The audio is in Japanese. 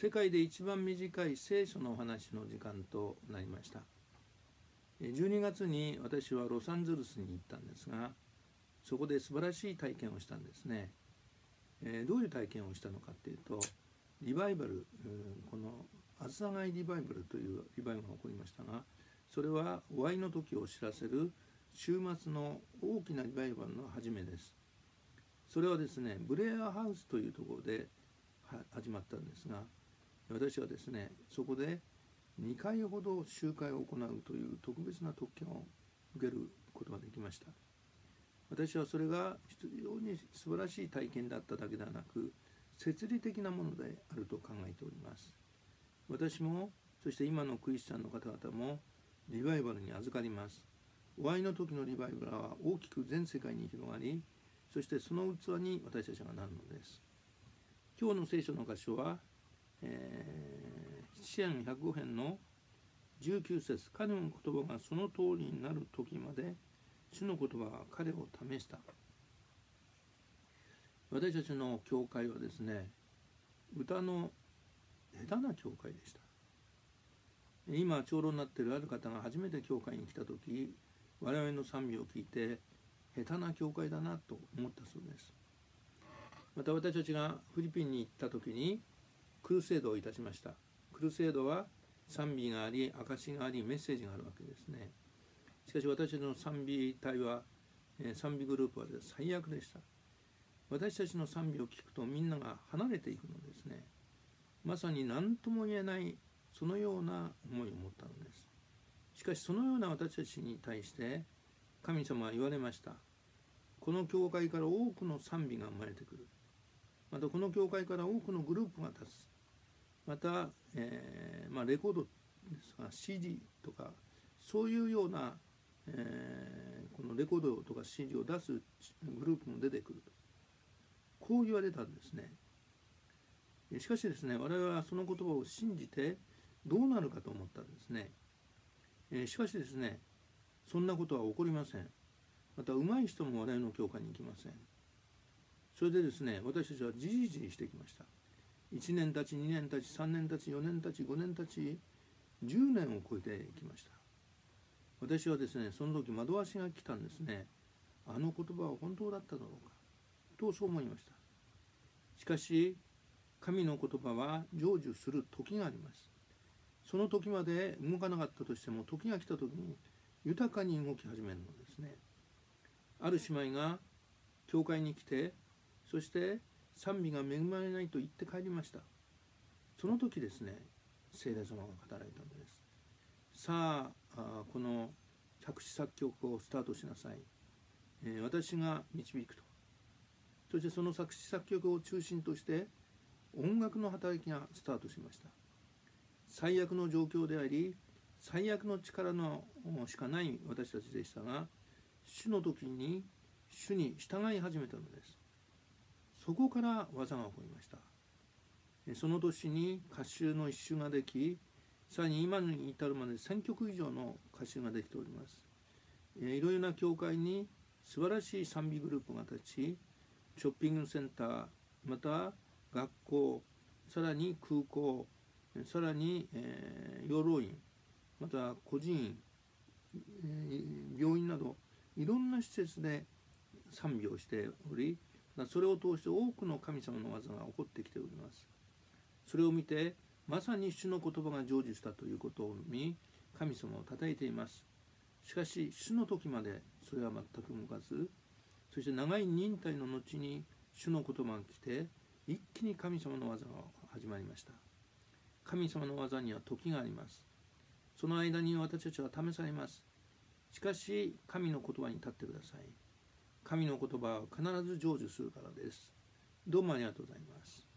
世界で一番短い聖書のお話の時間となりました。12月に私はロサンゼルスに行ったんですが、そこで素晴らしい体験をしたんですね。どういう体験をしたのかというと、リバイバル、このあずさがいリバイバルというリバイバルが起こりましたが、それは終わりの時を知らせる週末の大きなリバイバルの始めです。それはですね、ブレアハウスというところで始まったんですが、私はですね、そこで2回ほど集会を行うという特別な特権を受けることができました。私はそれが非常に素晴らしい体験だっただけではなく、摂理的なものであると考えております。私も、そして今のクリスチャンの方々もリバイバルに預かります。終わりの時のリバイバルは大きく全世界に広がり、そしてその器に私たちがなるのです。今日の聖書の箇所は、詩編105編の19節、彼の言葉がその通りになる時まで、主の言葉は彼を試した。私たちの教会はですね、歌の下手な教会でした。今長老になっているある方が初めて教会に来た時、我々の賛美を聞いて下手な教会だなと思ったそうです。また私たちがフィリピンに行った時にクルセードをいたしました。クルセードは賛美があり、証があり、メッセージがあるわけですね。しかし私たちの賛美隊は、賛美グループは最悪でした。私たちの賛美を聞くとみんなが離れていくのですね。まさに何とも言えないそのような思いを持ったのです。しかしそのような私たちに対して神様は言われました。この教会から多くの賛美が生まれてくる。またこの教会から多くのグループが立つ。また、レコードですが CD とかそういうような、このレコードとか CD を出すグループも出てくると、こう言われたんですね。しかしですね、我々はその言葉を信じてどうなるかと思ったんですね。しかしですね、そんなことは起こりません。また上手い人も我々の教会に行きません。それでですね、私たちはじりじりしてきました。1年たち、2年たち、3年たち、4年たち、5年たち、10年を超えてきました。私はですね、その時惑わしが来たんですね。あの言葉は本当だっただろうかとそう思いました。しかし神の言葉は成就する時があります。その時まで動かなかったとしても、時が来た時に豊かに動き始めるのですね。ある姉妹が教会に来て、そして賛美が恵まれないと言って帰りました。その時ですね、聖霊様が語られたのです。さあ、この作詞作曲をスタートしなさい。私が導くと。そしてその作詞作曲を中心として音楽の働きがスタートしました。最悪の状況であり、最悪の力のしかない私たちでしたが、主の時に主に従い始めたのです。そこから技が起こりました。その年に歌集の一種ができ、さらに今に至るまで1000曲以上の歌集ができております。いろいろな教会に素晴らしい賛美グループが立ち、ショッピングセンター、また学校、さらに空港、さらに、養老院、また孤児院、病院などいろんな施設で賛美をしており、それを通して多くの神様の技が起こってきております。それを見て、まさに主の言葉が成就したということを見、神様を称えています。しかし主の時までそれは全く動かず、そして長い忍耐の後に主の言葉が来て、一気に神様の技が始まりました。神様の技には時があります。その間に私たちは試されます。しかし神の言葉に立ってください。神の言葉は必ず成就するからです。どうもありがとうございます。